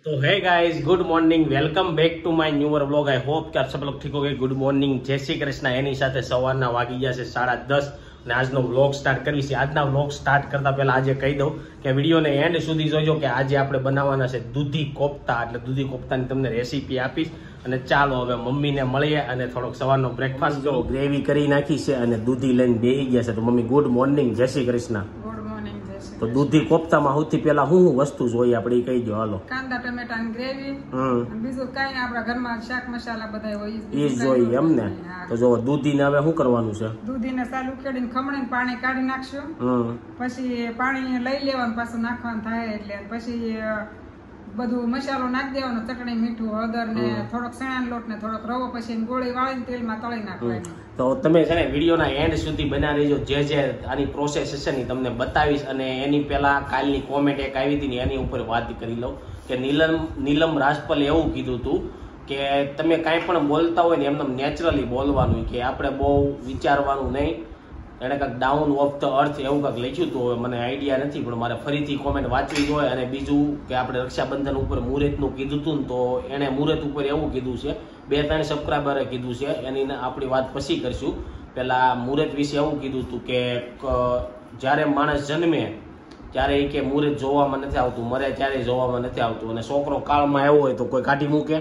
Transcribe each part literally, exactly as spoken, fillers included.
तो है guys, good morning, welcome back to my newer vlog. I hope કે આપ सब लोग ठीक हो गए। गुड मॉर्निंग, जय श्री कृष्ण। એની સાથે સવારના વાગી ગયા છે સાડા દસ અને આજનો વ્લોગ સ્ટાર્ટ કરવી છે। આજના વ્લોગ સ્ટાર્ટ કરતા પહેલા આજે કહી દઉં કે વિડીયોને એન્ડ સુધી જોજો કે આજે આપણે બનાવવાના છે દૂધી કોફતા। એટલે દૂધી કોફતાની તમને રેસીપી આપીશ અને ચાલો હવે મમ્મીને મળીએ અને થોડોક સવારનો બ્રેકફાસ્ટ જો ગ્રેવી કરી નાખી છે અને દૂધી લઈને બેસી ગયા છે। તો મમ્મી ગુડ મોર્નિંગ, જય શ્રી કૃષ્ણ। तो दूधी कोफ्ता में સૌથી પહેલા હું હું વસ્તુ જોઈએ આપણે કહી દો હાલો। કાંદા ટમેટા ની ગ્રેવી, હમ બીજું કાઈ ને આપણા ઘરમાં શાક મસાલા બધા હોય ઈ જ જોઈએ એમ ને। તો જો દૂધીને હવે શું કરવાનું છે? દૂધીને સાલ ઉકેડીને ખમણીને પાણી કાઢી નાખશું, હમ પછી પાણી લઈ લેવાનું, પાછું નાખવાનું થાય એટલે પછી બધું મસાલો નાખી દેવાનો, ચટણી, મીઠું, હળદર ને થોડોક ચણાનો લોટ ને થોડોક રવો, પછી ગોળી વાળીને તેલમાં તળી નાખવાની। તો તમે છે ને વિડીયોના એન્ડ સુધી બનાવી રહેજો, જે જે આની પ્રોસેસ છે ને તમને બતાવીશ। અને એની પહેલા કાલની કોમેન્ટ એક આવી હતી ને એની ઉપર વાત કરી લઉં કે નીલમ નીલમ રાજપલે એવું કીધું હતું કે તમે કાંઈ પણ બોલતા હોય ને એમને નેચરલી બોલવાનું, કે આપણે બહુ વિચારવાનું નહીં। એને કાંઈક ડાઉન ઓફ ધ અર્થ એવું કાંઈક લખ્યું હતું, હવે મને આઈડિયા નથી પણ મારે ફરીથી કોમેન્ટ વાંચવી જોઈએ। અને બીજું કે આપણે રક્ષાબંધન ઉપર મુહૂર્તનું કીધું હતું ને, તો એણે મુહૂર્ત ઉપર એવું કીધું છે, બે ત્રણ સબસ્ક્રાઈબરે કીધું છે, એની આપણી વાત પછી કરશું। પેલા મુહૂર્ત વિશે એવું કીધું હતું કે જ્યારે માણસ જન્મે ત્યારે એ કે મુહૂર્ત જોવામાં નથી આવતું, મરે ત્યારે જોવામાં નથી આવતું, અને છોકરો કાળમાં આવ્યો હોય તો કોઈ કાઢી મૂકે?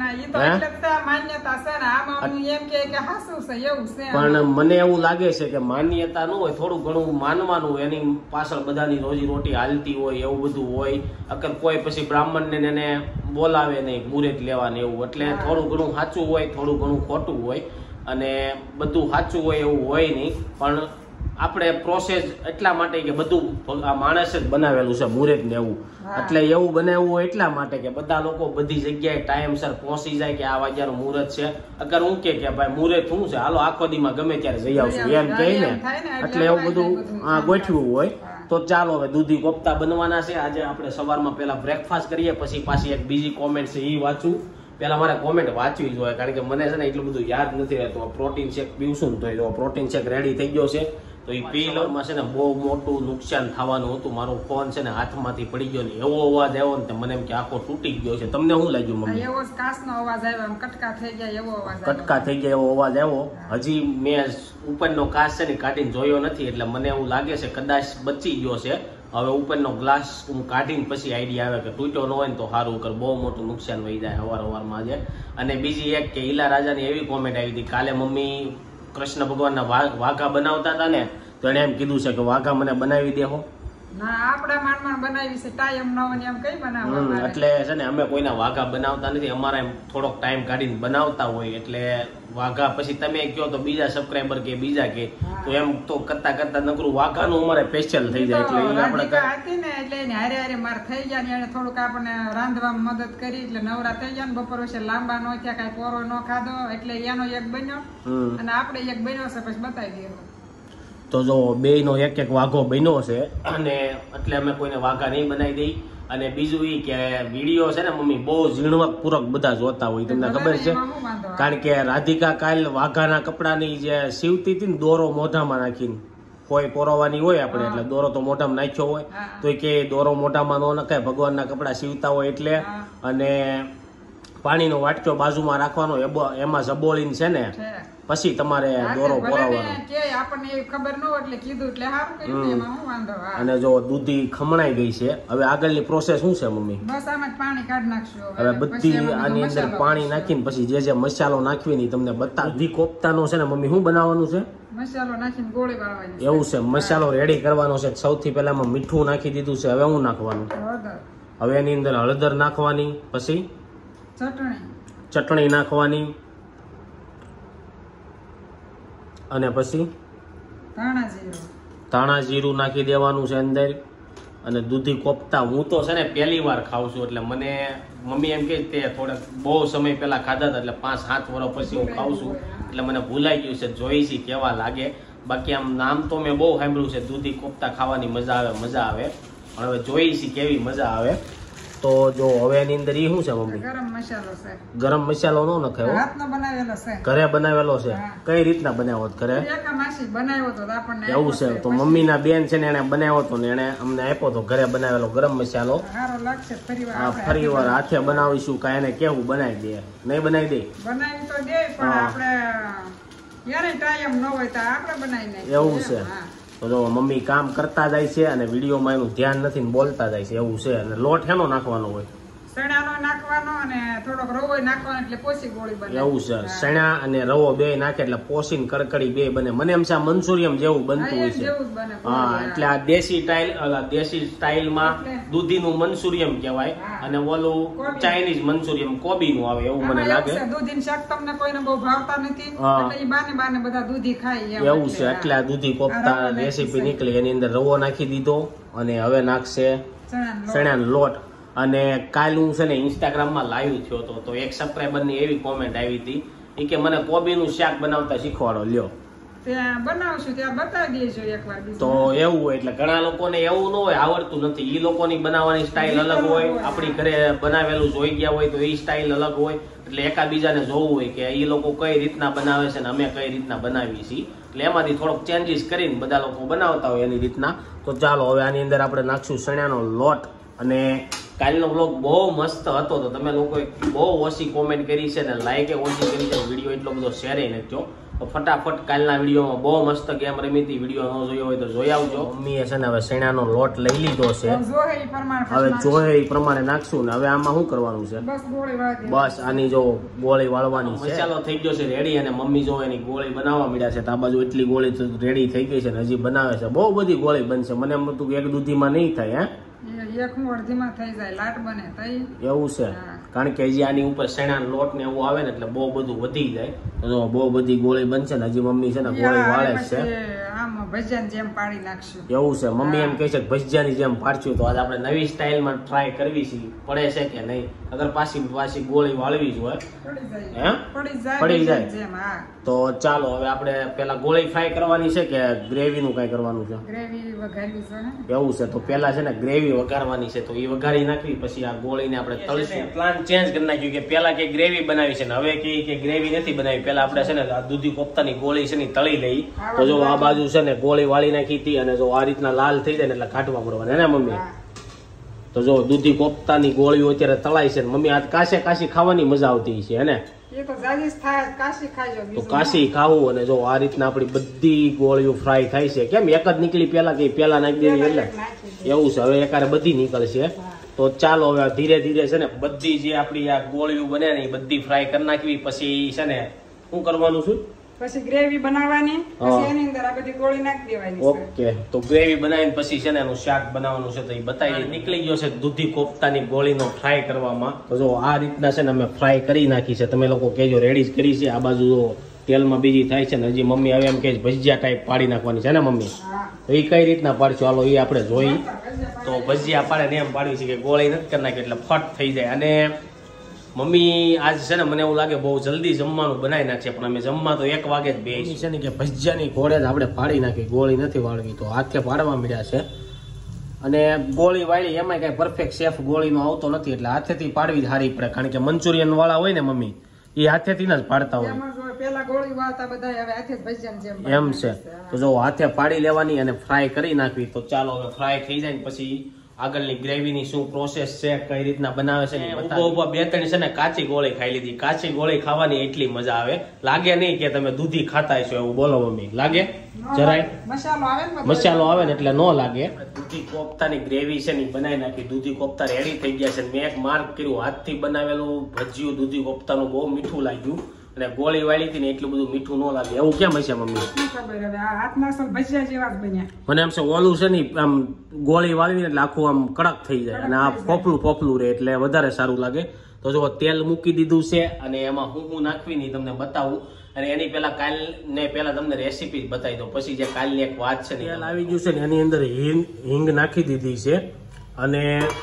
પણ મને એવું લાગે છે કે માન્યતા ન હોય, થોડું ઘણું માનવાનું, એની પાછળ બધાની રોજી રોટી હાલતી હોય એવું બધું હોય। અગર કોઈ પછી બ્રાહ્મણ ને એને બોલાવે નહીં મુહૂર્ત લેવાને એવું, એટલે થોડું ઘણું સાચું હોય, થોડું ઘણું ખોટું હોય, અને બધું સાચું હોય એવું હોય નહીં। પણ આપણે પ્રોસેસ એટલા માટે કે બધું આ માણસ જ બનાવેલું છે મુહૂર્ત ને એવું, એટલે એવું બનાવ્યું હોય એટલા માટે કે બધા લોકો બધી જગ્યાએ ટાઈમસર પહોંચી જાય કે આ વાગ્યાનું મુહૂર્ત છે। અગર હું કે ભાઈ મુહૂર્ત શું છે, હાલો આખો દીમાં ગમે ત્યારે જઈ આવશું એમ કહે ને, એટલે એવું બધું આ ગોઠવું હોય। તો ચાલો હવે દૂધી કોફતા બનવાના છે આજે આપણે। સવારમાં પેલા બ્રેકફાસ્ટ કરીએ, પછી પાછી એક બીજી કોમેન્ટ છે એ વાંચું। પેલા મારે કોમેન્ટ વાંચવી જ હોય, કારણ કે મને છે ને એટલું બધું યાદ નથી રહેતું। પ્રોટીન શેક પીવશું ને તો પ્રોટીન શેક રેડી થઈ ગયો છે, તો એ પી લઉં છે ને બહુ મોટું નુકસાન થવાનું હતું। મારો ફોન છે ને હાથમાંથી પડી ગયો ને એવો અવાજ આવ્યો ને મને એમ કે આખો તૂટી ગયો છે। તમને શું લાગ્યું મમ્મી? એવો કાચનો અવાજ આવ્યો, કટકા થઈ ગયા એવો અવાજ આવ્યો, કટકા થઈ ગયા એવો અવાજ આવ્યો। હજી મેં ઉપરનો કાચ છે ને કાઢીને જોયો નથી, એટલે મને એવું લાગે છે કદાચ બચી ગયો છે। હવે ઉપરનો ગ્લાસ હું કાઢીને પછી આઈડિયા આવે કે તૂટ્યો ન હોય ને તો સારું, કર બહુ મોટું નુકસાન વહી જાય અવાર અવારમાં આજે। અને બીજી એક કે ઈલા રાજાની એવી કોમેન્ટ આવી હતી, કાલે મમ્મી કૃષ્ણ ભગવાનના વાઘા બનાવતા હતા ને, તો એને એમ કીધું છે કે વાઘા મને બનાવી દેહો। ના, આપડા માંડમાં બનાવી છે, ટાઈમ ન હોય એમ કઈ બનાવવા, એટલે છે ને અમે કોઈના વાઘા બનાવતા નથી, અમારા એમ થોડોક ટાઈમ કાઢીને બનાવતા હોય, એટલે વાઘા પછી તમે કહો તો બીજા સબસ્ક્રાઈબર કે બીજા કે તો એમ તો કરતા કરતા નકરું વાઘાનું અમારે સ્પેશિયલ થઈ જાય, એટલે એ આપણે હતી ને એટલે એને હારે હારે માર થઈ ગયા ને, એને થોડુંક આપણને રાંધવામાં મદદ કરી, એટલે નવરા થઈ ગયા ને, બપોર વચ્ચે લાંબા નો થયા, કઈ પોરો ન ખાધો, એટલે એનો એક બન્યો અને આપણે એક બન્યો છે, પછી બતાવી દીધો। તો જો બે નો એક એક વાઘો બન્યો છે, અને એટલે અમે કોઈને વાઘા નહીં બનાવી દઈ। અને બીજું એ કે વિડીયો છે ને મમ્મી બહુ ઝીણવક પૂર્વક બધા જોતા હોય, તમને ખબર છે, કારણ કે રાધિકા કાલ વાઘાના કપડાની જે સીવતી હતી ને, દોરો મોઢામાં નાખીને, કોઈ પોરવાની હોય આપણે, એટલે દોરો તો મોઢામાં નાખ્યો હોય, તો કે દોરો મોઢામાં ન નખાય, ભગવાનના કપડા સીવતા હોય એટલે। અને પાણીનો વાટકો બાજુમાં રાખવાનો, એમાં જબોળીને છે ને પછી તમારે દોરો પોરાવવાનો, અને જો દૂધી ખમણાઈ ગઈ છે, હવે આગળની પ્રોસેસ શું છે મમ્મી? હવે બધી આની અંદર પાણી નાખીને પછી જે જે મસાલો નાખવી તમને બતા દૂધી કોફતાનો છે ને મમ્મી શું બનાવવાનું છે? મસાલો નાખીને ગોળી વાળવાની એવું છે, મસાલો રેડી કરવાનો છે। સૌથી પહેલા એમાં મીઠું નાખી દીધું છે, હવે શું નાખવાનું? હવે એની અંદર હળદર નાખવાની, પછી ચટણી ચટણી નાખવાની, અને પછી ધાણા જીરું ધાણા જીરું નાખી દેવાનું છે અંદર। અને દૂધી કોફતા હું તો છે ને પહેલી વાર ખાઉં છું, એટલે મને મમ્મી એમ કે તે થોડાક બહુ સમય પહેલા ખાધા હતા, એટલે પાંચ સાત વર્ષ પછી હું ખાઉં છું, એટલે મને ભૂલાઈ ગયું છે, જોઈ છે કેવા લાગે। બાકી આમ નામ તો મેં બહુ સાંભળ્યું છે, દૂધી કોફતા ખાવાની મજા આવે મજા આવે, પણ હવે જોઈ છે કેવી મજા આવે। તો જો હવે એની અંદર ઈ શું છે મમ્મી? ગરમ મસાલો છે. ગરમ મસાલો નો નખાયો, હાથનો બનાવેલો છે, ઘરે બનાવેલો છે. કઈ રીતના બનાવ્યો ઘરે? એકા માસી બનાવ્યો તો આપણને એવું છે. તો મમ્મી ના બેન છે ને એને બનાવ્યો તો ને એને અમને આપ્યો તો ઘરે બનાવેલો ગરમ મસાલો. સારો લાગશે. હા, ફરી વાર હાથે બનાવીશું. કાંઈ એને કેવું બનાવી દે? નહીં બનાવી દે? બનાવી તો દે પણ આપણે યારે ટાઈમ ન હોય તો આપણે બનાવી નાખીએ. એવું છે. તો જો મમ્મી કામ કરતા જાય છે અને વિડીયોમાં એનું ધ્યાન નથી ને બોલતા જાય છે એવું છે. અને લોટ હેનો નાખવાનો હોય? સણાનો નાખવાનો અને થોડોક રવો નાખવાનો એટલે પોસી ગોળી બને. એવું છે. સણા અને રવો બે નાખે એટલે પોસીને કડકડી બે બને. મને એમ છે આ મંચુરિયમ જેવું બનતું હોય છે. હા, એટલે આ દેશી સ્ટાઇલ દેશી સ્ટાઇલમાં દૂધીનું મંચુરિયમ કહેવાય અને ઓલું ચાઇનીઝ મંચુરિયમ કોબીનું આવે એવું મને લાગે. દૂધીનું શાક તમને કોઈને બહુ ભાવતા નથી એટલે ઈ બાને બાને બધા દૂધી ખાય એવું છે. એટલે આ દૂધી કોફતા રેસીપી નીકળી. એની અંદર રવો નાખી દીધો અને હવે નાખશે ચણાનો લોટ. અને કાલ હું છે ને ઇન્સ્ટાગ્રામમાં લાઈવ થયો હતો તો એક સબસ્ક્રાઈબરની એવી કોમેન્ટ આવી હતી એ કે મને કોબીનું શાક બનાવતા શીખવાડો. લ્યો ત્યાં બનાવશું ત્યાં બતાવી દેજો એકવાર. તો એવું હોય એટલે ઘણા લોકોને એવું ન હોય, આવડતું નથી. એ લોકોની બનાવવાની સ્ટાઇલ અલગ હોય, આપણી ઘરે બનાવેલું જોઈ ગયા હોય તો એ સ્ટાઇલ અલગ હોય. એટલે એકાબીજાને જોવું હોય કે એ લોકો કઈ રીતના બનાવે છે ને અમે કઈ રીતના બનાવીએ છીએ. એટલે એમાંથી થોડોક ચેન્જીસ કરીને બધા લોકો બનાવતા હોય એની રીતના. તો ચાલો હવે આની અંદર આપણે નાખશું ચણાનો લોટ. અને કાલનો વ્લોગ બહુ મસ્ત હતો તો તમે લોકોએ બહુ ઓછી કોમેન્ટ કરી છે ને લાઈકે ઓછી કરી છે. વિડીયો એટલો બધો શેર નખ્યો તો ફટાફટ કાલના વિડીયોમાં બહુ મસ્ત ગેમ રમી હતી. વિડીયો ન જોયો હોય તો જોઈ આવજો. મમ્મીએ છે ને હવે ચણાનો લોટ લઈ લીધો છે. હવે જોયે એ પ્રમાણે નાખશું ને હવે આમાં શું કરવાનું છે? બસ આની જો ગોળી વાળવાની છે. મસાલો થઈ ગયો છે રેડી અને મમ્મી જો એની ગોળી બનાવવા મળ્યા છે. તો આ બાજુ એટલી ગોળી રેડી થઈ ગઈ છે ને હજી બનાવે છે. બહુ બધી ગોળી બનશે. મને એમ હતું કે એક દૂધીમાં નહીં થાય. હે એવું છે. કારણ કે હજી આની ઉપર ચણા લોટ ને એવું આવે ને એટલે બહુ બધું વધી જાય. તો બહુ બધી ગોળી બનશે ને હજી મમ્મી છે ને ગોળી વાળે છે. એવું છે. મમ્મી એમ કહે છે કે ભજીયાની જેમ પાડશું. તો આજે આપણે નવી સ્ટાઇલમાં ટ્રાય કરવી છે. પડે છે કે નહીં? અગર પાછી પાછી ગોળી વાળવી જ હોય હે પડી જાય. તો ચાલો હવે આપણે પેલા ગોળી ફ્રાય કરવાની છે કે ગ્રેવી નું કઈ કરવાનું છે? એવું છે. તો પેલા છે ને ગ્રેવી વઘારવાની છે તો એ વઘારી નાખવી પછી આ ગોળીને આપણે તળીશું. પ્લાન ચેન્જ કરી નાખ્યું કે પેલા કે ગ્રેવી બનાવી છે ને હવે કે ગ્રેવી નથી બનાવી. પેલા આપણે છે ને આ દૂધી કોફતાની ગોળી છે ને તળી લઈ. તો જો આ બાજુ છે ને ગોળી વાળી નાખી હતી અને જો આ રીતના લાલ થઈ જાય ને એટલે કાઢવા પડવાના ને મમ્મી. તો જો દૂધી કોફતાની ગોળીઓ અત્યારે તળાય છે. મમ્મી આ કાશે કાશી ખાવાની મજા આવતી છે હે ને? તો કાશી ખાવું અને જો આ રીતના આપણી બધી ગોળીઓ ફ્રાય થાય છે. કેમ એક જ નીકળી પેલા કે પેલા નાખી દેવી એટલે એવું છે. હવે એકારે બધી નીકળશે. તો ચાલો હવે ધીરે ધીરે છે ને બધી જે આપણી આ ગોળીઓ બને ને એ બધી ફ્રાય કરી નાખવી. પછી છે ને શું કરવાનું છે? પછી ગ્રેવી બનાવવાની. પછી એની અંદર આ બધી ગોળી નાખી દેવાની. ઓકે. તો ગ્રેવી બનાવીને પછી છે ને એનું શાક બનાવવાનું છે તો એ બતાવી નીકળી ગયો છે દૂધી કોફતાની ગોળીનો ફ્રાય કરવામાં. તો જો આ રીતના છે ને અમે ફ્રાય કરી નાખી છે. તમે લોકો કહેજો રેડી જ કરી છે. આ બાજુ તેલમાં બીજી થાય છે ને હજી મમ્મી હવે એમ કે ભજીયા ટાઈપ પાડી નાખવાની છે ને મમ્મી? તો એ કઈ રીતના પાડશું હાલો એ આપણે જોઈ. તો ભજીયા પાડે ને એમ પાડવી છે કે ગોળી નથી કરી નાખી એટલે ફટ થઈ જાય. અને મમ્મી આજ છે ને મને એવું લાગે બહુ જલ્દી જમવાનું બનાવી નાખશે પણ અમે જમવા તો એક વાગે જ બે છે ને કે ભજીયાની ઘોડે જ આપણે પાડી નાખી. ગોળી નથી વાળવી તો હાથે પાડવા મળ્યા છે. અને ગોળી વાળી એમાં કઈ પરફેક્ટ શેફ ગોળીનો આવતો નથી એટલે હાથેથી પાડવી જ સારી પડે. કારણ કે મંચુરિયન વાળા હોય ને મમ્મી એ હાથેથી જ પાડતા હોય એમ છે. તો જો હાથે પાડી લેવાની અને ફ્રાય કરી નાખવી. તો ચાલો હવે ફ્રાય થઈ જાય ને પછી આગળની ગ્રેવીની શું પ્રોસેસ છે કઈ રીતના બનાવે છે ઉભો ઉભો બે ત્રણ છે ને કાચી ગોળી ખાઈ લીધી. કાચી ગોળી ખાવાની એટલી મજા આવે. લાગે નહીં કે તમે દૂધી ખાતા છો એવું? બોલો મમ્મી લાગે? જરાય મસાલો આવે ને એટલે ન લાગે. દૂધી કોફતાની ગ્રેવી છે ને બનાવી નાખી. દૂધી કોફતા રેડી થઈ ગયા છે. મેં એક માર્ક કર્યું હાથથી બનાવેલું ભજીયું દૂધી કોફતાનું બહુ મીઠું લાગ્યું અને ગોળી વાળી હતી ને એટલું બધું મીઠું ન લાગે. એવું કેમ હશે મમ્મી? મને એમ છે ઓલું છે ને આમ ગોળી વાળવી એટલે આખું આમ કડક થઈ જાય અને આ પોપલું પોપલું રહે એટલે વધારે સારું લાગે. તો જો તેલ મૂકી દીધું છે અને એમાં હું હું નાખવી નહીં તમને બતાવું. અને એની પેલા કાલ ને પેલા તમને રેસીપી બતાવી દો. પછી જે કાલની એક વાત છે ને તેલ આવી ગયું છે ને એની અંદર હિંગ હિંગ નાખી દીધી છે અને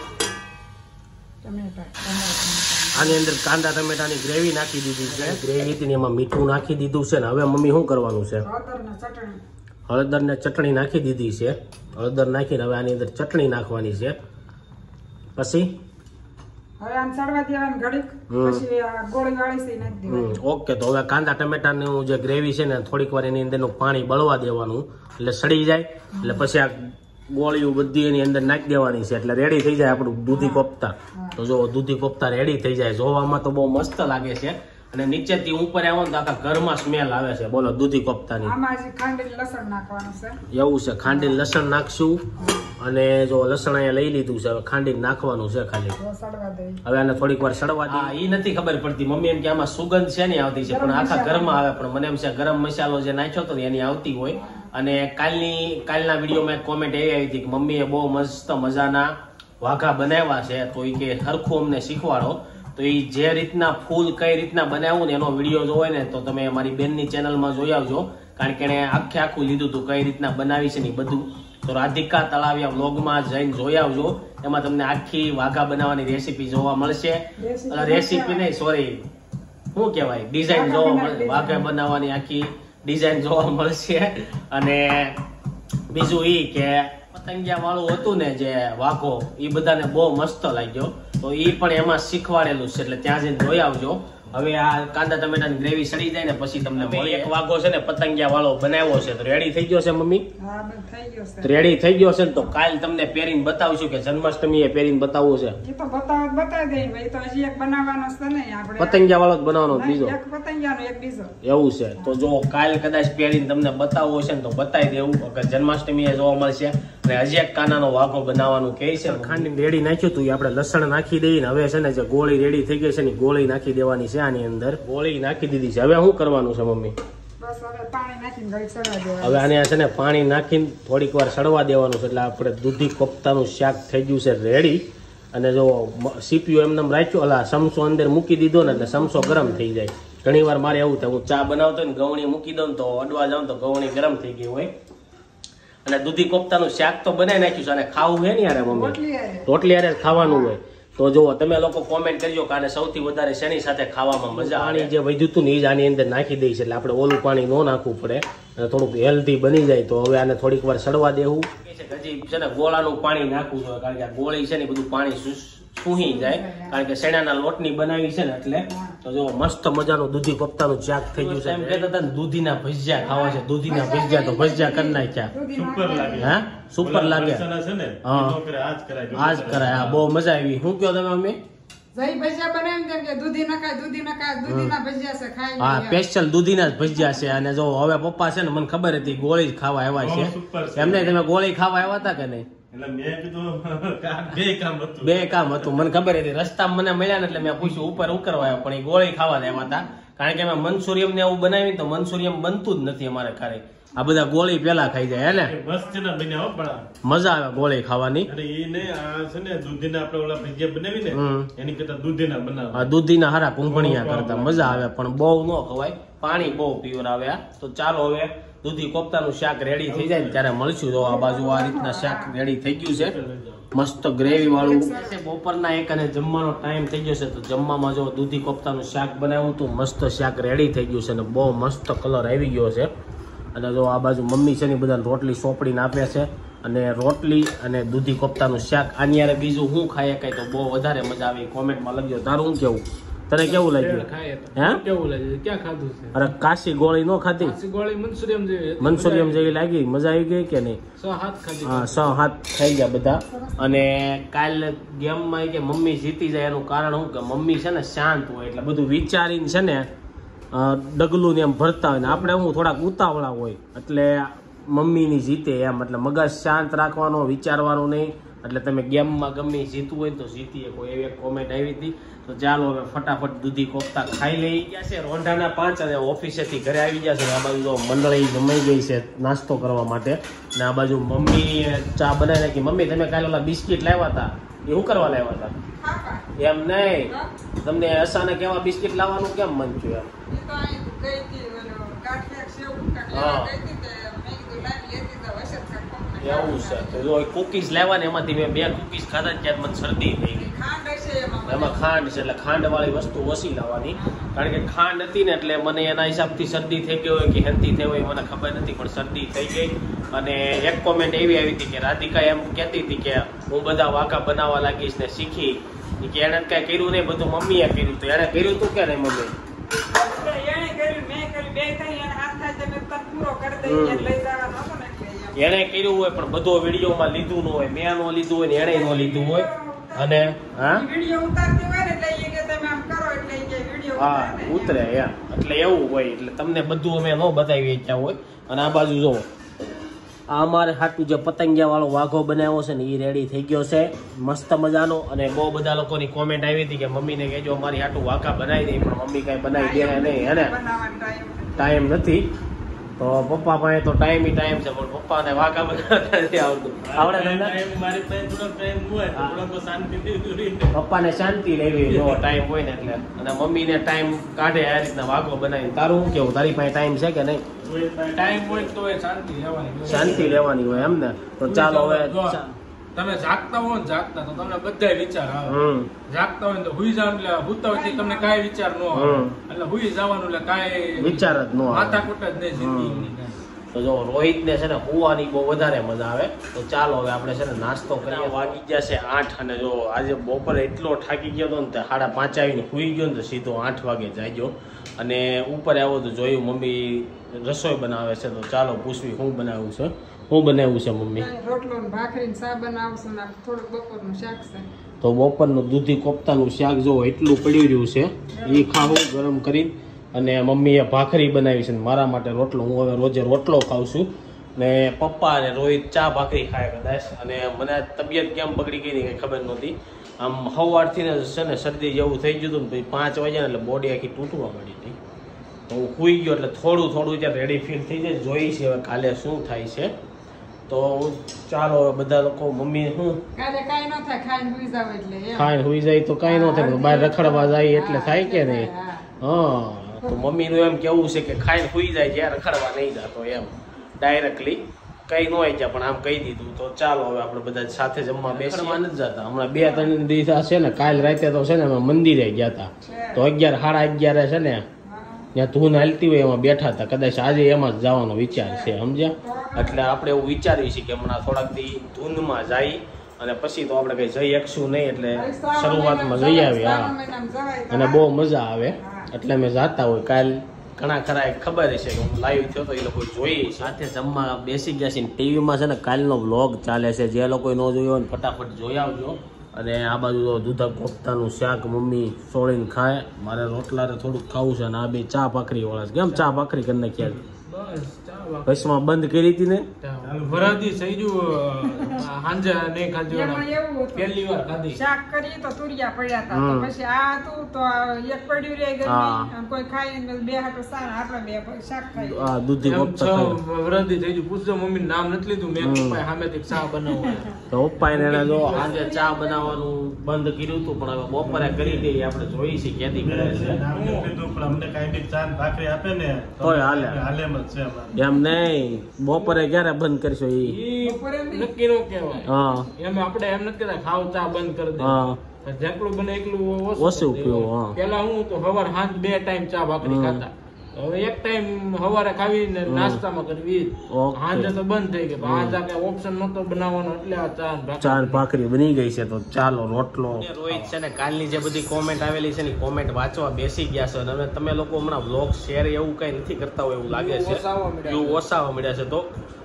આની અંદર કાંદા ટમેટાની ગ્રેવી નાખી દીધી છે. ગ્રેવી એમાં મીઠું નાખી દીધું છે ને હવે મમ્મી શું કરવાનું છે? હળદર ને ચટણી નાખી દીધી છે. હળદર નાખીને હવે આની અંદર ચટણી નાખવાની છે. પછી હવે આને સડવા દેવાનું ઘડીક, પછી આ ગોળી વાળી છે નાખી દેવાની. ઓકે, તો હવે કાંદા ટમેટાનું જે ગ્રેવી છે ને થોડીક વાર એની અંદરનું પાણી બળવા દેવાનું, એટલે સડી જાય. એટલે પછી આ ગોળીઓ બધી એની અંદર નાખી દેવાની છે, એટલે રેડી થઈ જાય આપણું દૂધી કોફતા. તો જો દૂધી કોફતા રેડી થઈ જાય, જોવામાં તો બહુ મસ્ત લાગે છે, અને નીચેથી ઉપર આવો તો આખા ઘરમાં સ્મેલ આવે છે. બોલો, દૂધી કોફતાની. આમાં હજી ખાંડેલું લસણ નાખવાનું છે. એવું છે, ખાંડીને લસણ નાખશું, અને જો લસણ અહીંયા લઈ લીધું છે, હવે ખાંડીને નાખવાનું છે ખાલી. હવે આને થોડીક વાર સડવા દે. એ નથી ખબર પડતી, મમ્મી એમ કે આમાં સુગંધ છે ને આવતી છે, પણ આખા ઘરમાં આવે. પણ મને એમ છે ગરમ મસાલો જે નાખ્યો હતો ને એની આવતી હોય. અને કાલની કાલના વિડીયોમાં એક કોમેન્ટ એવી આવી હતી કે મમ્મીએ બહુ મસ્ત મજાના વાઘા બનાવ્યા છે, તો એ કે હરખું અમને શીખવાડો. તો એ જે રીતના ફૂલ કઈ રીતના બનાવ્યું ને એનો વિડીયો જોવો ને તો તમે મારી બેનની ચેનલમાં જોઈ આવજો, કારણ કે એને આખે આખું લીધું હતું કઈ રીતના બનાવી છે ને બધું. તો રાધિકા તળાવિયા વ્લોગમાં જઈને જોઈ આવજો, એમાં તમને આખી વાઘા બનાવવાની રેસીપી જોવા મળશે. રેસીપી નહીં, સોરી, શું કહેવાય, ડિઝાઇન જોવા મળશે. વાઘા બનાવવાની આખી ડિઝાઇન જોવા મળશે. અને બીજું એ કે પતંગિયા વાળું હતું ને જે વાઘો, એ બધાને બહુ મસ્ત લાગ્યો, તો એ પણ એમાં શીખવાડેલું છે, એટલે ત્યાં જઈને જોઈ આવજો. હવે આ કાંદા ટમેટાની ગ્રેવી સડી જાય ને પછી તમને એક વાઘો છે ને પતંગિયા વાળો બનાવ્યો છે, તો રેડી થઈ ગયો છે મમ્મી? રેડી થઈ ગયો છે ને, તો કાલ તમને પહેરીને બતાવશું કે જન્માષ્ટમી એ પહેરીને બતાવવું છે. એ તો બતાવ બતાવી દે ભાઈ, તો હજી એક બનાવવાનો છે ને આપણે, પતંગિયા વાળો જ બનાવવાનો બીજો, એક પતંગિયાનો એક બીજો. એવું છે, તો જો કાલ કદાચ પહેરીને તમને બતાવવો છે ને તો બતાવી દેવું, અગર જન્માષ્ટમી એ જોવા મળશે. અને હજી એક કાનાનો વાઘો બનાવવાનું કહે છે. ખાંડીને રેડી નાખ્યું હતું, આપણે લસણ નાખી દઈએ ને હવે છે ને જે ગોળી રેડી થઈ ગઈ છે ને ગોળી નાખી દેવાની છે. આની અંદર ગોળી નાખી દીધી છે. હવે શું કરવાનું છે મમ્મી? બસ હવે પાણી નાખીને ઘડીક સડવા દેવાનું. હવે આને છે ને પાણી નાખીને થોડીક વાર સડવા દેવાનું છે, એટલે આપણે દૂધી કોફતાનું શાક થઈ ગયું છે રેડી. અને જો સીપીઓ એમને રાખ્યો, અલા સમસો અંદર મૂકી દીધો ને એટલે સમસો ગરમ થઈ જાય. ઘણી વાર મારે એવું થાય, હું ચા બનાવતો ને ગવણી મૂકી દઉં ને તો અડવા જાઉં તો ગવણી ગરમ થઈ ગઈ હોય. અને દૂધી કોફતાનું શાક તો બનાવી નાખ્યું છે, અને ખાવું છે ને યાર મમ્મી, રોટલી યારે ખાવાનું હોય. તો જો તમે લોકો કોમેન્ટ કરજો કે આને સૌથી વધારે શેની સાથે ખાવામાં મજા. પાણી જે વધ્યું હતું ને એ જ આની અંદર નાખી દઈશ, એટલે આપણે ઓલું પાણી ન નાખવું પડે અને થોડુંક હેલ્ધી બની જાય. તો હવે આને થોડીક વાર સડવા દેવું. હજી છે ને ગોળાનું પાણી નાખવું જોઈએ, કારણ કે ગોળી છે ને બધું પાણી સૂહી જાય, કારણ કે શેણાના લોટની બનાવી છે ને એટલે. તો જો મસ્ત મજાનું દૂધી કોફતાનું શાક થઈ ગયું છે. એમ કહેતા હતા ને દૂધીના ભજીયા ખાવા છે, દૂધીના ભજીયા, તો ભજીયા કરી નાખ્યા. સુપર લાગે. હા, સુપર લાગે. હા, આજ કરાય, બહુ મજા આવી. શું કહો તમે મમ્મી? જઈ ભજીયા બનાવી કેમ કે દૂધી નખાય, દૂધી નખાય, દૂધીના ભજીયા છે ખાઈ. હા, સ્પેશિયલ દૂધીના જ ભજીયા છે. અને જો હવે પપ્પા છે ને મને ખબર હતી ગોળી જ ખાવા આવ્યા છે. એમને તમે ગોળી ખાવા આવ્યા હતા કે નહીં? બે કામ હતું, મને ખબર હતી. રસ્તામાં મને મળ્યા ને એટલે મેં પૂછ્યું ઉપર ઉકરવા આવ્યો, પણ એ ગોળી ખાવા આવ્યા હતા, કારણ કે અમે મનસુરિયમ ને એવું બનાવી તો મનસુરિયમ બનતું જ નથી અમારે ઘરે. આ બધા ગોળી પેલા ખાઈ જાય ને મજા આવે ગોળી ખાવાની. દૂધીના હારા કુંભણિયા કરતા મજા આવે, પણ બહુ ન ખવાય, પાણી બહુ પીવરાવે. તો ચાલો હવે દૂધી કોફતાનું શાક રેડી થઈ જાય ને ત્યારે મળશું. તો આ બાજુ આ રીતના શાક રેડી થઈ ગયું છે, મસ્ત ગ્રેવી વાળું. બપોરના એક અને જમવાનો ટાઈમ થઈ ગયો છે, તો જમવામાં જો દૂધી કોફતાનું શાક બનાવ્યું હતું, મસ્ત શાક રેડી થઈ ગયું છે અને બહુ મસ્ત કલર આવી ગયો છે. અને જો આ બાજુ મમ્મી છે ને બધાને રોટલી સોંપડીને આપે છે, અને રોટલી અને દૂધી કોફતાનું શાક. આની યારે બીજું શું ખાય કઈ તો બહુ વધારે મજા આવી. કોમેન્ટમાં લખજો તારું શું કેવું, તને કેવું લાગ્યું? હે, કેવું લાગ્યું? ક્યાં ખાધું છે? અરે કાશી ગોળી નો ખાધી, ગોળી મનસુરિયમ જેવી, મનસુરિયમ જેવી લાગી. મજા આવી ગઈ કે નહીં? સો હાથ ખાધી. હા, સો હાથ ખાઈ ગયા બધા. અને કાલ ગેમમાં કે મમ્મી જીતી જાય એનું કારણ શું કે મમ્મી છે ને શાંત હોય, એટલે બધું વિચારીને છે ને ડગલું ને એમ ભરતા હોય ને આપણે હું થોડાક ઉતાવળા હોય, એટલે મમ્મીની જીતે એમ. એટલે મગજ શાંત રાખવાનો, વિચારવાનું નહીં. એટલે તમે ગેમમાં ગમે જીતવું હોય તો જીતીએ. કોઈ એવી એક કોમેન્ટ આવી હતી. તો ચાલો હવે ફટાફટ દૂધી કોફતા ખાઈ લઈ ગયા છે. રોંઢાના પાંચ અને ઓફિસેથી ઘરે આવી ગયા છે. આ બાજુ તો મંડળી જમાઈ ગઈ છે નાસ્તો કરવા માટે, અને આ બાજુ મમ્મી ચા બનાવી નાખી. મમ્મી તમે કાલે ઓલા બિસ્કિટ લાવ્યા હતા, એ શું કરવા લાવ્યા હતા? એમ નહીં, તમને અચાનક એવા બિસ્કિટ લાવવાનું કેમ મન થયું? એવું છે. તો જો કુકીઝ લાવ્યા ને એમાંથી મેં બે કુકીઝ ખાધા ત્યારે મને શરદી થઈ ગઈ. એમાં ખાંડ છે, એટલે ખાંડ વાળી વસ્તુ ઓછી લાવવાની, કારણ કે ખાંડ હતી ને એટલે મને એના હિસાબથી શરદી થઈ ગઈ હોય કે હેલ્ધી થઈ હોય મને ખબર નથી, પણ શરદી થઈ ગઈ. અને એક કોમેન્ટ એવી આવી હતી કે રાધિકા એમ કહેતી હતી કે હું બધા વાઘા બનાવવા લાગીશ ને શીખી ઈ કે એને કઈ કર્યું નહીં, બધું મમ્મીએ કર્યું. તો એને કર્યું તું કે નહીં મમ્મી? એને કર્યું, મેં કર્યું, બે કરી અને હાથ થાય તો મેં તને પૂરો કરી દઈ એટલે લઈ જવાનો હતો ને એટલે એને કર્યું હોય પણ બધો વિડીયોમાં લીધું ન હોય, મેં નો લીધું હોય ને એને નો લીધું હોય. અને હા વિડીયો ઉતારતી હોય ને એટલે એ કે તમે આમ કરો એટલે એ કે વિડીયો હા ઉતરે એમ, એટલે એવું હોય. એટલે તમને બધું અમે ન બતાવી શક્યા હોય. અને આ બાજુ જો આ અમારે હાટું જે પતંગિયા વાળો વાઘો બનાવ્યો છે ને એ રેડી થઈ ગયો છે મસ્ત મજાનો. અને બહુ બધા લોકોની કોમેન્ટ આવી હતી કે મમ્મીને કહેજો અમારી હાટું વાઘા બનાવી દે, પણ મમ્મી કઈ બનાવી દે નહીં એને ટાઈમ નથી. તો પપ્પા પાસે તો ટાઈમ ટાઈમ છે, પણ પપ્પાને વાઘા બનાવતા નથી આવડતું. આવડે પપ્પાને શાંતિ લેવી જો ટાઈમ હોય ને એટલે. અને મમ્મીને ટાઈમ કાઢે આ રીતના વાઘો બનાવી. તારું શું કેવું, તારી પાસે ટાઈમ છે કે નહીં? ટાઈમ હોય તો શાંતિ લેવાની શાંતિ લેવાની હોય એમ ને. તો ચાલો હવે તમે જાગતા હો ને જાગતા તો તમને બધા વિચાર આવે. જાગતા હોય તો હુઈ જાવ એટલે હુતા હોય તમને કાંઈ વિચાર ન આવે, એટલે હુઈ જવાનું એટલે કાંઈ વિચાર જ ન આવે, માથાકૂટ જ નહીં જિંદગીની. તો જો રોહિત ને છે ને હુવાની બહુ વધારે મજા આવે. તો ચાલો હવે આપણે છે ને નાસ્તો કરીએ. વાગી ગયા છે આઠ. અને જો આજે બપોરે એટલો થાકી ગયો હતો ને તે સાડા પાંચ આવીને હુઈ ગયો ને તો સીધો આઠ વાગે જાગ્યો. અને ઉપર આવ્યો તો જોયું મમ્મી રસોઈ બનાવે છે. તો ચાલો પૂછવી શું બનાવ્યું છે, શું બનાવ્યું છે મમ્મી? રોટલો ને ભાખરી ને શાક બનાવશું ને થોડુંક બપોરનું શાક છે. તો બપોરનું દૂધી કોફતાનું શાક જો એટલું પડ્યું રહ્યું છે, એ ખાવું ગરમ કરીને. અને મમ્મીએ ભાખરી બનાવી છે મારા માટે રોટલો. હું હવે રોજે રોટલો ખાઉં છું. ને પપ્પા અને રોહિત ચા ભાખરી ખાય કદાચ. અને મને તબિયત કેમ બગડી ગઈ કંઈ ખબર નહોતી. આમ સવારથી ને છે ને શરદી જેવું થઈ ગયું હતું ને પછી પાંચ વાગ્યા એટલે બોડી આખી તૂટવા મળી હતી. તો હું સૂઈ ગયો એટલે થોડું થોડું ત્યાં રેડી ફીલ થઈ જાય. જોઈ છે હવે કાલે શું થાય છે. તો ચાલો બધા લોકો મમ્મી શું કાલે કાઈ ન થાય, ખાઈને સુઈ જાવ એટલે ખાઈને સુઈ જાય તો કાંઈ ન થાય, બહાર રખડવા જાય એટલે થાય કે નહીં? હા તો મમ્મીનું એમ કેવું છે કે ખાઈને સુઈ જાય જ્યાં રખડવા નહીં જતો એમ ડાયરેક્ટલી કઈ ન હોય ત્યાં. પણ આમ કહી દીધું. તો ચાલો હવે આપણે બધા સાથે જમવા બેસવા નથી જતા. હમણાં બે ત્રણ દિવસ છે ને કાલ રાતે તો છે ને અમે મંદિરે ગયા હતા. તો અગિયાર સાડા અગિયારે છે ને ત્યાં ધૂન હાલતી હોય એમાં બેઠા હતા. કદાચ આજે એમાં જ જવાનો વિચાર છે સમજ્યા. એટલે આપણે એવું વિચારીએ છીએ કે હમણાં થોડાક દી ધૂનમાં જાય અને પછી તો આપણે કઈ જઈ શકશું નહીં. એટલે શરૂઆતમાં જઈ આવી. હા અને બહુ મજા આવે એટલે અમે જાતા હોય. કાલ ઘણા ખરા ખબર છે કે હું લાઈવ થયો તો એ લોકો જોઈએ. સાથે જમવા બેસી ગયા છે. ટીવીમાં છે ને કાલનો વ્લોગ ચાલે છે, જે લોકોએ ન જોયો હોય ને ફટાફટ જોઈ આવજો. અને આ બાજુ દૂધા કોફતાનું શાક મમ્મી સોળીને ખાય. મારે રોટલારે થોડુંક ખાવું છે. અને આ બે ચા ભાખરી વાળા છે. કેમ ચા ભાખરી કરી નાખ્યા? બસમાં બંધ કરી હતી ને વરાદી થઈ ગયું હાંજે નહીં ખાધી, પહેલી વાર ખાધી. શાક કરી તો તુરિયા પડ્યા હતા. તો પછી આ હતું તો એક પડ્યું રે ગરમી કોઈ ખાઈ બે હાટો સાર આપણે બે શાક ખાઈ. આ દૂધી કોફતા વરાદી થઈ ગયું. પૂછજો મમ્મી નામ નથી લીધું. મેં પપ્પા સામેથી ચા બનાવવા તો પપ્પા એને જો આજે ચા બનાવવાનું બંધ કર્યું હતું. પણ હવે બપોરે કરી દઈએ. આપણે જોઈ છે ક્યાંથી કરે છે. અમને કઈ બી ચા ભાખરી આપે ને તોય હાલે હાલે એમ નહીં. બપોરે ક્યારે બંધ કરશો? એ નક્કી નો કહેવાય. હા એમ આપણે એમ નથી કહેતા ખાવ ચા બંધ કરી દે. હા જેટલું બને એટલું ઓછું પીવું. હા પેલા હું તો સવાર સાંજ બે ટાઈમ ચા ભાખરી ખાતા. હવે એક ટાઈમ સવારે ખાવીને નાસ્તામાં કરવી. સાંજે તો બંધ થઈ ગયું. સાંજે કઈ ઓપ્શન નતો બનાવવાનો એટલે આ ચા ચા ભાખરી બની ગઈ છે. તો ચાલો રોટલો. રોહિત છે ને કાલની જે બધી કોમેન્ટ આવેલી છે ને કોમેન્ટ વાંચવા બેસી ગયા છે. અને તમે લોકો હમણાં બ્લોગ શેર એવું કઈ નથી કરતા હોય એવું લાગે છે. એવું ઓછાવા મળ્યા છે. તો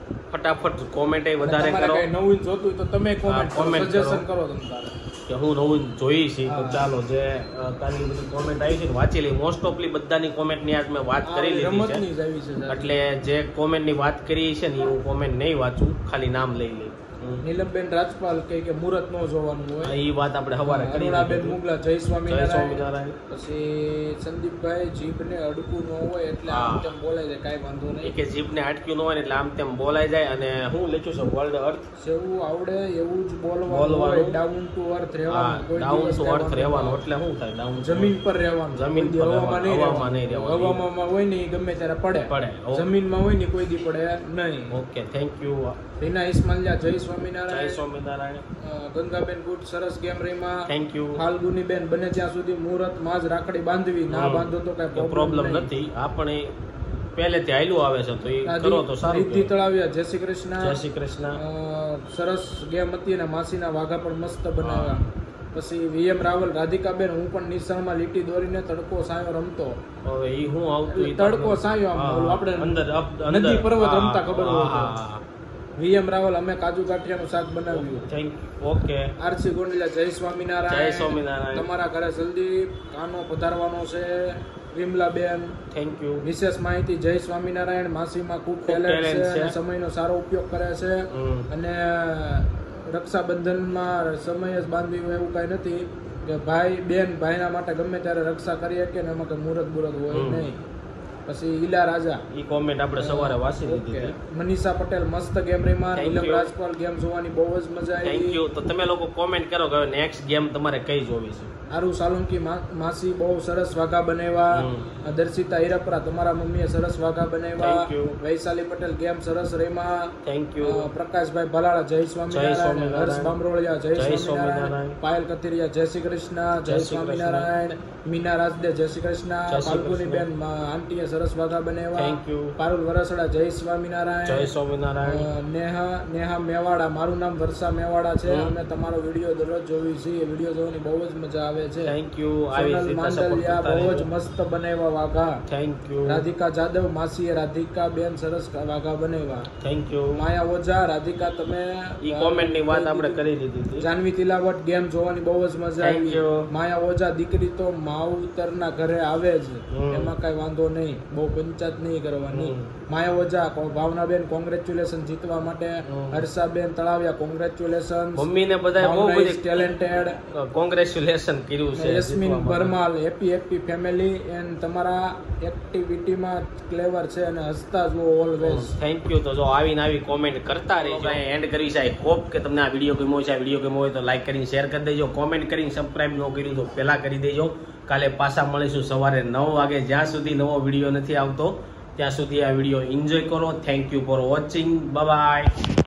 ફટાફટ કોમેન્ટ વધારે કરો. નવું જોતું તો તમે કોમેન્ટ સજેશન કરો તમે કે હું નવું જોઈ છે. તો ચાલો જે કાલની બધી કોમેન્ટ આવી છે ને વાંચી લઈ. મોસ્ટ ઓફલી બધાની કોમેન્ટની આજ મેં વાત કરી લીધી છે. એટલે જે કોમેન્ટની વાત કરી છે ને હું કોમેન્ટ નહીં વાંચું, ખાલી નામ લઈ લઈ. નીલમબેન રાજપાલ કહે કે મુહૂર્ત ન જોવાનું હોય. એ વાત આપણે સવારે કરી. અરુણાબેન મુગલા જય સ્વામિનારાયણ. સ્વામિનારાયણ. પછી સંદીપભાઈ જીભને અડકું ન હોય એટલે આમ તેમ બોલાઈ જાય, કાંઈ વાંધો નહીં. કે જીભને અટક્યું ન હોય એટલે આમ તેમ બોલાઈ જાય. અને હું લખ્યું છે વર્લ્ડ અર્થ જેવું આવડે એવું જ બોલવાનું. ડાઉન ટુ અર્થ રહેવાનું. ડાઉન ટુ અર્થ રહેવાનું એટલે શું થાય? ડાઉન જમીન પર રહેવાનું. જમીન પર હવામાં નહીં હવામાં નહીં રહેવાનું. હવામાં હોય ને ગમે ત્યારે પડે પડે. જમીનમાં હોય ને કોઈ દી પડે નહીં. Okay thank you. Reena Ismailiya જય સ્વામિનારાયણ. જય સ્વામિનારાયણ. ગંગાબેન ગુડ સરસ ગેમ રહીમાં. Thank you. ફાલ્ગુની બેન બને ત્યાં સુધી મુહૂર્ત માં જ રાખડી બાંધવી. ના બાંધો તો કઈ પ્રોબ્લેમ નથી. આપણે પહેલેથી આયલું આવે છે તો એ કરો તો સારું. રિદ્ધિ તળાવિયા જય શ્રી કૃષ્ણ. જય શ્રી કૃષ્ણ. સરસ ગેમ હતી અને માસીના વાઘા પણ મસ્ત બનાવ્યા. પછી વીએમ રાવલ, રાધિકાબેન હું પણ નિશાળમાં લીટી દોરીને તડકો સાયો રમતો. હવે ઈ હું આવતું ઈ તડકો સાયો આમ ઓલું આપણે અંદર નદી પર્વત રમતા ખબર હોય તો. હા વીએમ રાવલ અમે કાજુ ગાંઠિયાનું શાક બનાવ્યું. Thank okay. આરસી ગોંડલિયા જય સ્વામિનારાયણ. જય સ્વામિનારાયણ. તમારા ઘરે જલ્દી કાનો પધારવાનો છે. Vimlaben thank you. વિશેષ માહિતી જય સ્વામિનારાયણ. માસીમાં ખૂબ ટેલેન્ટ છે અને સમયનો સારો ઉપયોગ કરે છે અને રક્ષાબંધનમાં સમય જ બાંધવી હોય એવું કઈ નથી કે ભાઈ બેન ભાઈના માટે ગમે ત્યારે રક્ષા કરી શકે ને એમાં કઈ મુહૂર્ત બુરત હોય નહીં. પછી ઈલા રાજા ઈ કોમેન્ટ આપણે સવારે વાંચી લીધી હતી. મનીષા પટેલ મસ્ત ગેમ રમ્યા. નીલમ રાજપાલ ગેમ જોવાની બહુ જ મજા આવી. Thank you. તો તમે લોકો કોમેન્ટ કરો કે નેક્સ્ટ ગેમ તમારે કઈ જોવી છે. આરુ સાલુંકી માસી બહુ સરસ વાઘા બનાવ્યા. દર્શિતા હિરપરા તમારા મમ્મીએ સરસ વાઘા બનાવ્યા. વૈશાલી પટેલ ગેમ સરસ રેમા. Thank you. પ્રકાશભાઈ ભલાળા જય સ્વામિનારાયણ. હર્ષ બામરોળિયા જય સ્વામિનારાયણ. પાયલ કથિરિયા જય શ્રી કૃષ્ણ જય સ્વામિનારાયણ. મીના રાજદે જય શ્રી કૃષ્ણ. પાલકુની બેન આંટીએ સરસ વાઘા બનાવ્યા. Thank you. પારુલ વરસડા જય સ્વામિનારાયણ. જય સ્વામિનારાયણ. નેહા નેહા મેવાડા મારું નામ વર્ષા મેવાડા છે. અમે તમારો વિડીયો દરરોજ જોવી છીએ. વિડીયો જોવાની બહુ જ મજા આવે છે. Thank you. આવી રીતે સપોર્ટ કરતા બહુ જ મસ્ત બનાવ્યા વાઘા. Thank you. રાધિકા જાદવ માસીએ રાધિકા બેન સરસ વાઘા બનાવ્યા. Thank you. માયા ઓઝા રાધિકા તમે ઈ કોમેન્ટ ની વાત આપણે કરી લીધી હતી. જાનવી તિલાવટ ગેમ જોવાની બહુ જ મજા આવી. માયા ઓઝા દીકરી તો માવતરના ઘરે આવે જ એમાં કઈ વાંધો નહીં. બહુ પંચાયત નહીં કરવાની. માયા ઓઝા ભાવનાબેન કોંગ્રેચ્યુલેશન જીતવા માટે. હર્ષાબેન તળાવિયા કોંગ્રેચ્યુલેશન. મમ્મીને બધા બહુ બધી ટેલેન્ટેડ કોંગ્રેચ્યુલેશન કર્યું છે. Yasmin Parmal happy happy family and તમારા એક્ટિવિટીમાં ક્લેવર છે અને હસતા જુઓ ઓલવેઝ. Thank you. તો જો આવીને આવી કોમેન્ટ કરતા રહેજો. એન્ડ કરી છે. આઈ હોપ કે તમને આ વિડીયો ગમ્યો છે. આ વિડીયો ગમ્યો હોય તો લાઈક કરીને શેર કરી દેજો. કોમેન્ટ કરીને સબસ્ક્રાઇબ ન કર્યું તો પહેલા કરી દેજો. કાલે પાછા મળીશું સવારે નવ વાગે. જ્યાં સુધી નવો વિડીયો નથી આવતો ત્યાં સુધી આ વિડીયો એન્જોય કરો. Thank you for watching. Bye by.